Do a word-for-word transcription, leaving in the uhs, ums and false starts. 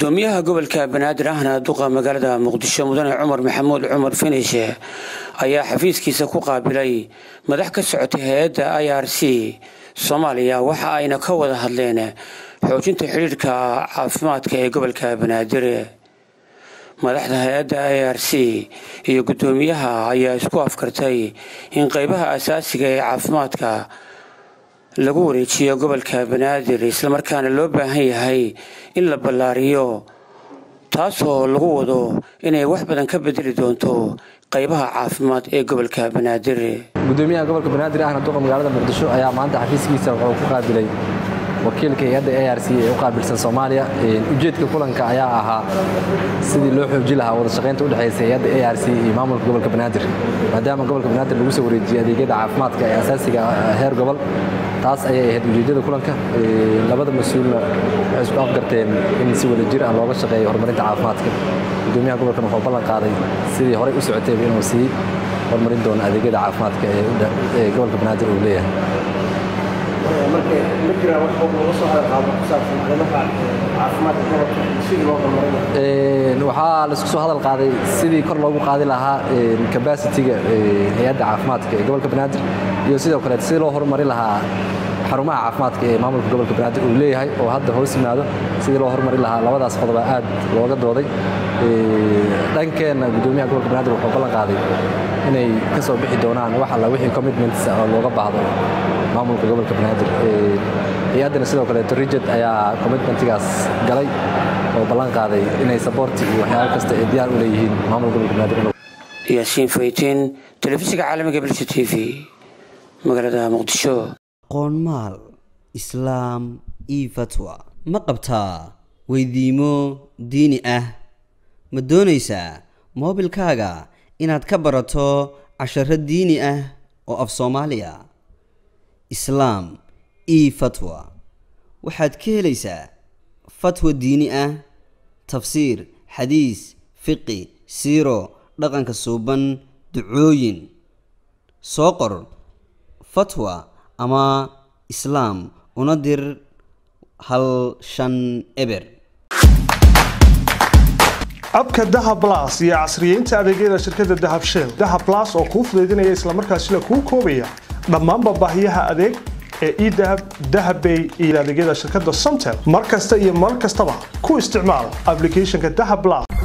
gudoomiyaha gobolka Banaadir ahna duqa magaalada Muqdisho mudane Cumar Maxamuud Cumar Finishe ayaa xafiiskiisa ku qaabilay madax ka socotay hay'adda I R C Soomaaliya waxa ayna ka wada hadleen xoojinta xiriirka caafimaadka ee gobolka Banaadir. madaxda hay'adda I R C iyo gudoomiyaha ayaa isku afkartay in qaybaha asaasiga ee caafimaadka lagu wareejiyo gobolka Banaadir isla markaana loo baahan yahay in la ballaariyo taasoo lagu wado inay wax badan ka bedeli doonto qaybaha caafimaad ee gobolka Banaadir. gudoomiyaha gobolka Banaadir ahna duqa magaalada Muqdisho ayaa maanta xafiiskiisa wuxuu ku qaabilay wakiilka hay'adda I R C ee u qaabilsan Soomaaliya. ujeedka kulanka ayaa ahaa sidii loo xoojin lahaa wada shaqaynta u dhaxaysa hay'adda I R C iyo maamulka gobolka Banaadir maadaama gobolka Banaadir lagu soo wareejiyay adeegyada caafimaadka ee asaasiga heer gobol. taas ayay ahayd ujeedada kulanka. labada mas'uulna waxay isku afgarteen in si wada jir ah looga shaqeeyo horumarinta caafimaadka. gudoomiyaha gobolka wuxuu ballan qaaday sidii hore u socotay inuu sii horumarin doono adeegyada caafimaadka ee gobolka Banaadir uu leeyahay. markay midna wax ugu soo hadalqaado ku saabsan arrimaha caafimaadka gobolka sidii loo horumarin ee waxa la isku soo hadal qaaday sidii kor loogu qaadi lahaa capacity-ga hay'adda caafimaadka ee gobolka Banaadir iyo sidoo kale sidii loo horumarin lahaa xarumaha caafimaadka ee maamulka gobolka Banaadir uu leeyahay oo hadda hoos yimaado sidii loo horumarin lahaa labadaas qodob aad looga dooday. ee dhankeena gudoomiyaha gobolka Banaadir wuxuu ballan qaaday inay ka soo bixi doonaan wax alla wixii commitments oo looga baahdo maamulka gobolka Banaadir. ee hay'adana sidoo kale Rijad ayaa commitmentigaas galay oo ballan qaaday inay support iyo waxyaabo kasta ay diyaar u leeyihiin maamulka gobolka Banaadir. Yaasiin Faytiin telefishinka caalamiga Bulsho T V magaalada Muqdisho. qoonmaal islaam iyo fatwa ma qabtaa weydiimo diini ah ma doonaysaa moobilkaaga inaad ka barato casharo diini ah oo af Soomaaliya islaam iyo fatwa waxaad ka helaysaa fatwa diini ah tafsiir xadiis fiqi siiro dhaqanka suuban ducooyin soo qor fatwa ama islaam una dir hal shan eber. abka Dahab Plus iyo casriyeynta adeegyada shirkadda Dahab Shell. Dahab Plus oo kuu fududeynaya isla markaasina kuu koobaya dhammaan baahiyaha adeeg ee e-Dahab, Dahab Pay iyo adeegyada shirkadda Somtel. mar kasta iyo mar kastaba ku isticmaal application-ka Dahab Plus.